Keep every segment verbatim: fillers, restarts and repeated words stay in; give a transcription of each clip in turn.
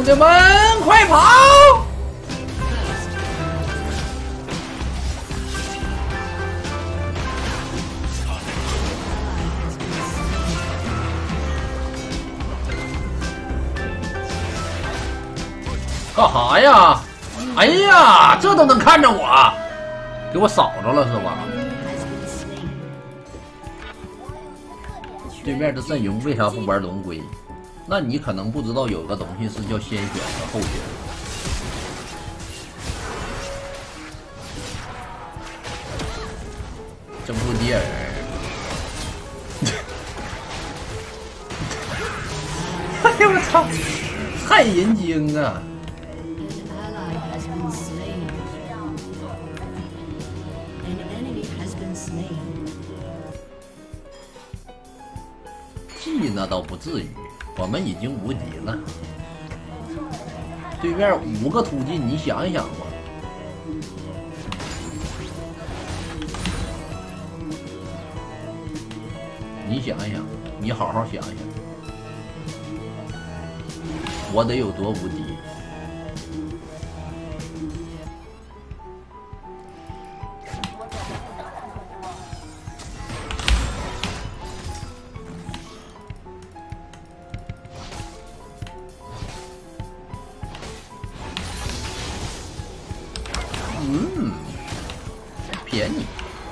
兄弟们，快跑！干啥呀？哎呀，这都能看着我，给我扫着了是吧？对面的阵容为啥不玩龙龟？那你可能不知道有个东西是叫先选和后选。征服迪尔。哎呦我操！太人精啊！G 那倒不至于，我们已经无敌了。对面五个突进，你想一想吧。你想一想，你好好想一想，我得有多无敌？嗯，便宜。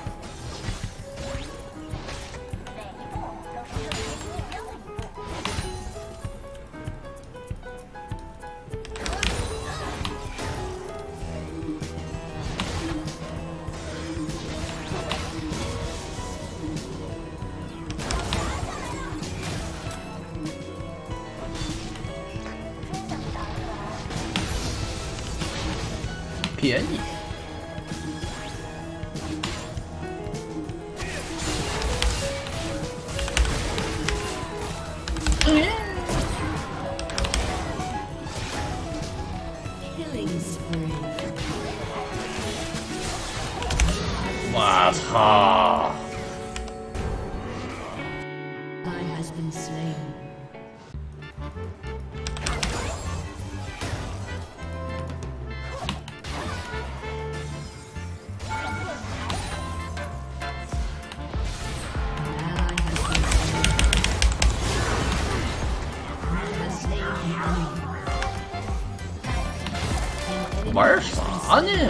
便宜。我操！玩啥呢？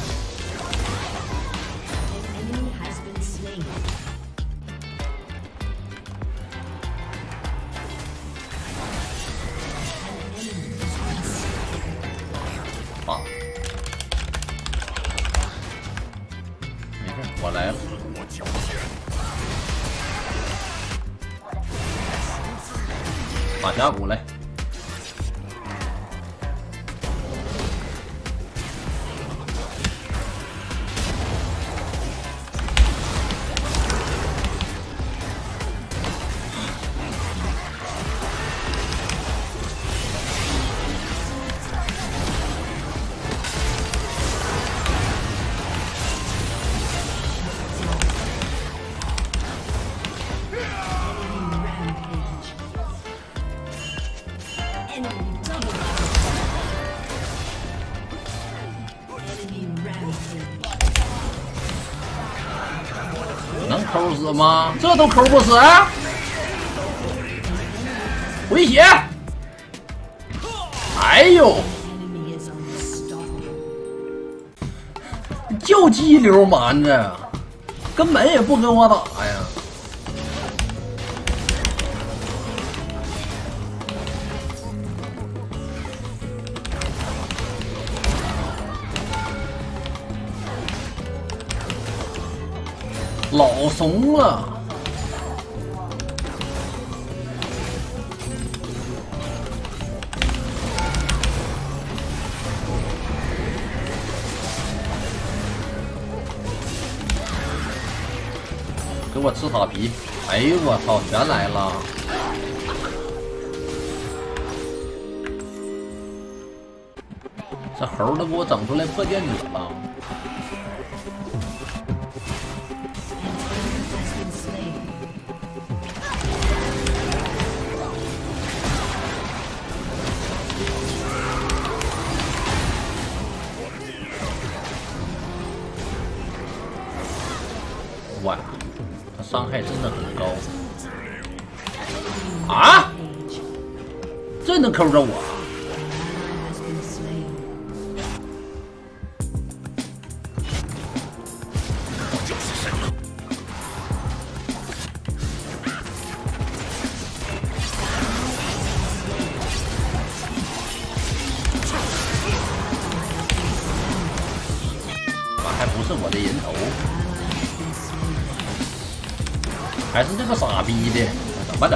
啊！没事，我来了。马峡谷来。能抠死吗？这都抠不死、啊？回血！哎呦，就激流瞒着，根本也不跟我打呀！老怂了。给我吃塔皮！哎呦我操，全来了！这猴都给我整出来破剑者了。 哇，他伤害真的很高啊！这能扣着我？还不是我的人头，还是这个傻逼的，怎么整？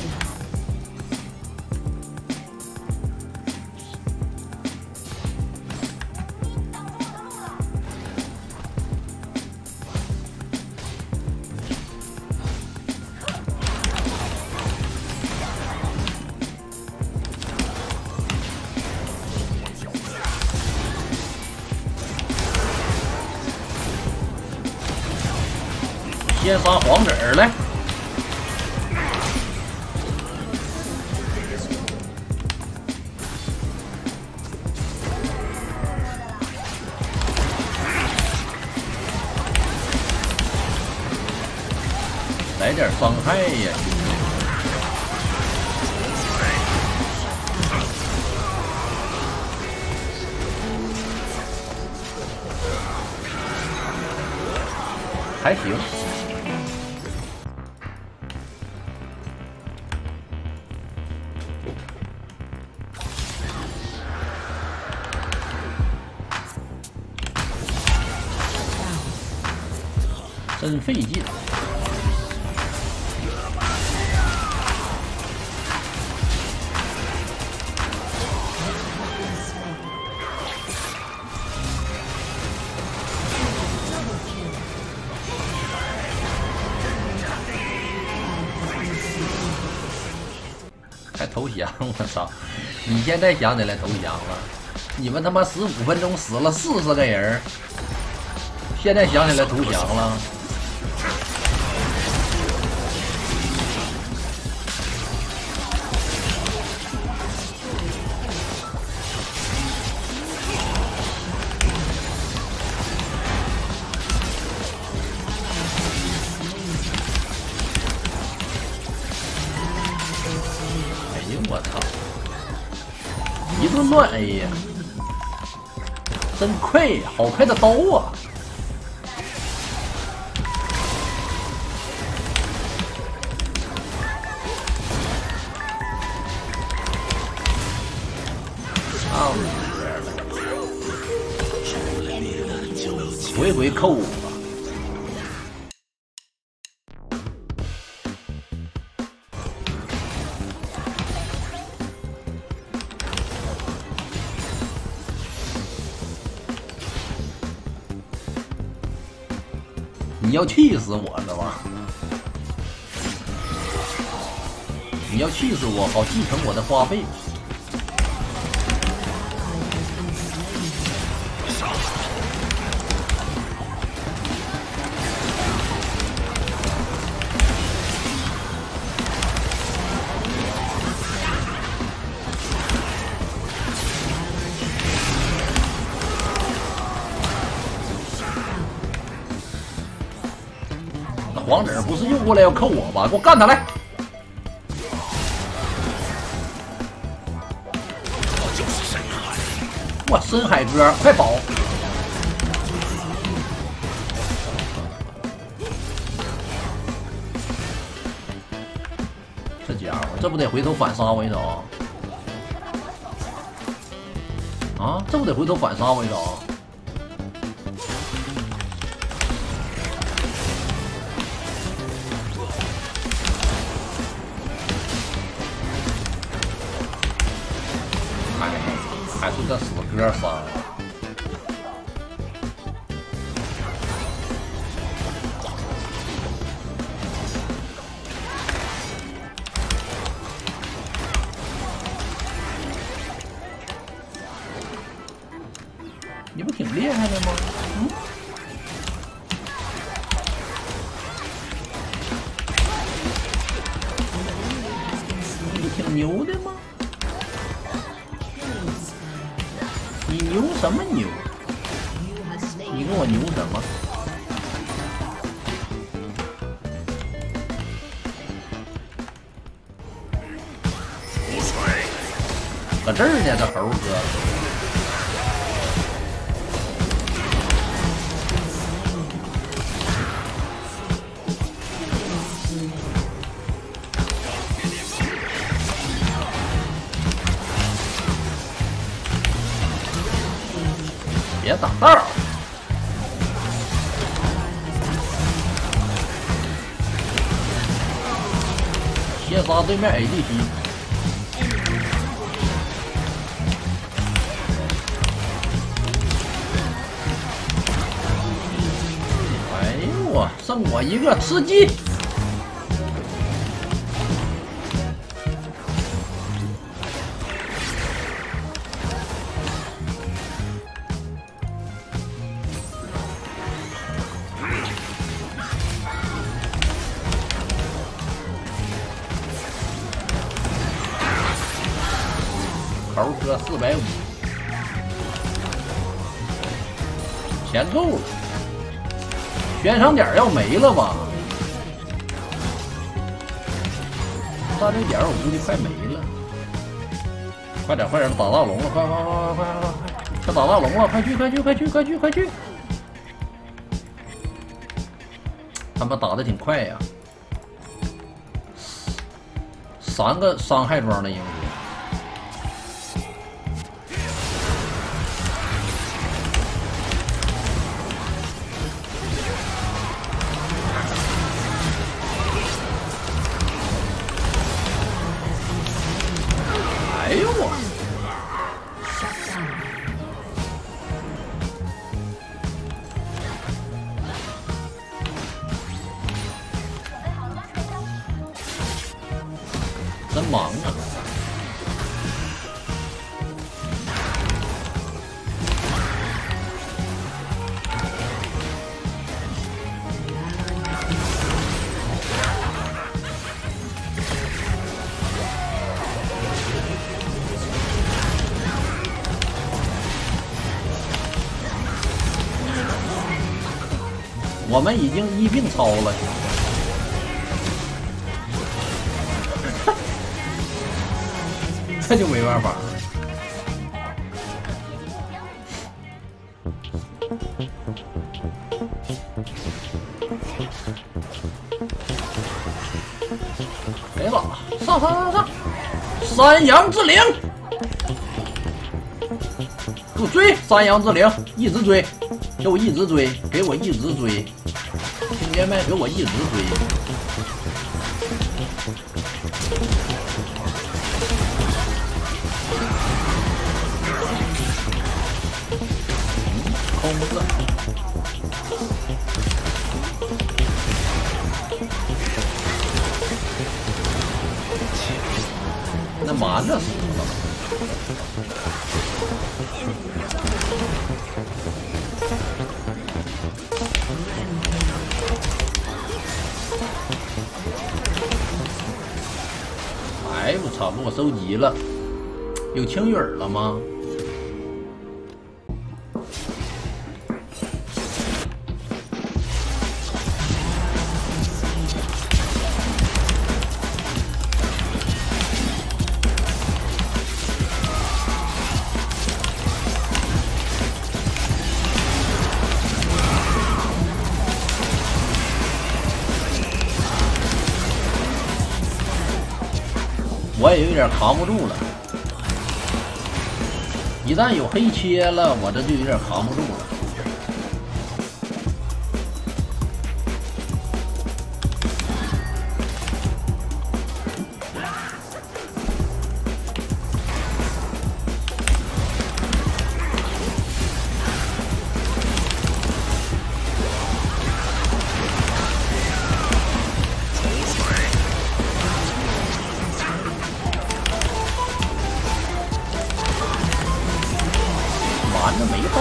先杀黄子儿来，来点伤害呀！还行。真费劲。还投降！我操！你现在想起来投降了？你们他妈十五分钟死了四十个人，现在想起来投降了？我操！一顿乱 A 呀，真快呀，好快的刀啊！啊！回回扣。你要气死我是吧？你要气死我，好继承我的花呗。黄子不是又过来要扣我吗？给我干他来！哇，深海哥，快跑！这家伙，这不得回头反杀我一刀？啊，这不得回头反杀我一刀？还是这死哥杀了。你不挺厉害的吗？嗯，你不挺牛的吗？你牛什么牛？你跟我牛什么？ 搁这儿呢，这猴哥。别挡道！先杀对面 A D C。哎呦我，剩我一个吃鸡！猴哥四百五，钱够了，悬赏点要没了吧？大这点我估计快没了。快点快点打大龙了，快快快快快快快打大龙了，快去快去快去快去快去！他们打的挺快呀，三个伤害装的英雄。哎呦我！真忙啊！我们已经一并超了，这就没办法。没了，上上上上！山羊之灵，给我追！山羊之灵，一直追，给我一直追，给我一直追！听见没？给我一直追！空子。那蛮着死了。哎，我操！我收集了，有青雨了吗？我也有点扛不住了，一旦有黑切了，我这就有点扛不住了。完了没到。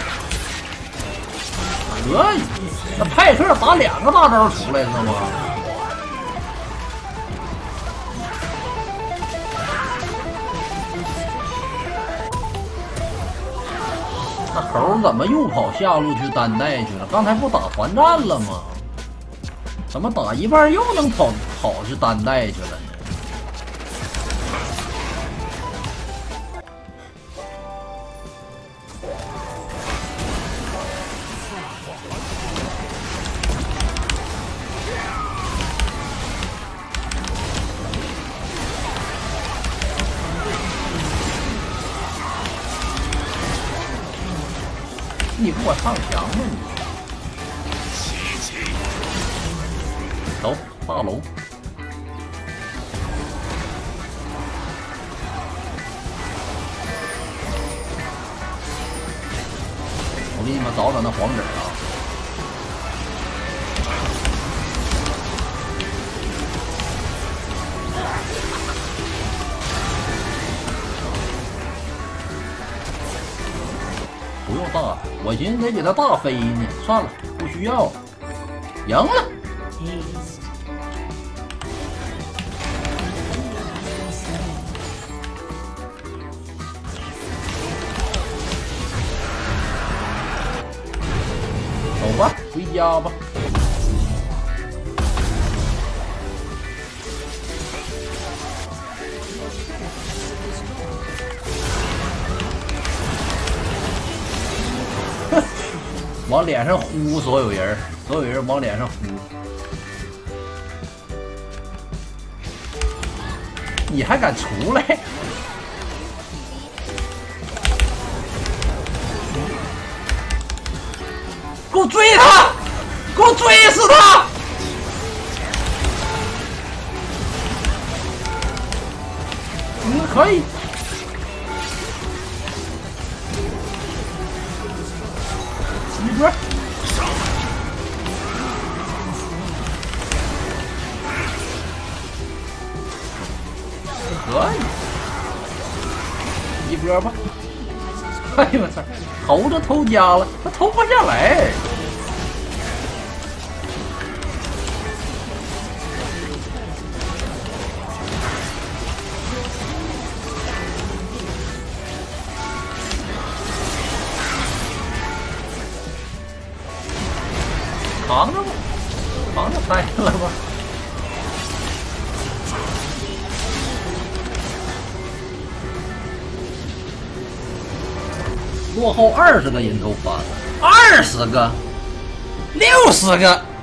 可以，那派克打两个大招出来是吗？ 那猴怎么又跑下路去单带去了？刚才不打团战了吗？怎么打一半又能跑跑去单带去了呢？你给我上墙吧你！走，大楼。我给你们找找那黄纸啊！不用大，我寻思得给他大飞呢，算了，不需要。赢了。走吧，回家吧。往脸上呼，所有人，所有人往脸上呼。你还敢出来？给我追他！给我追死他！嗯，可以。一波。可以。一波吧。哎呦我操！投着偷家了，他投不下来。扛着吧，扛着拍了吧。落后二十个人头翻了，二十个，六十个。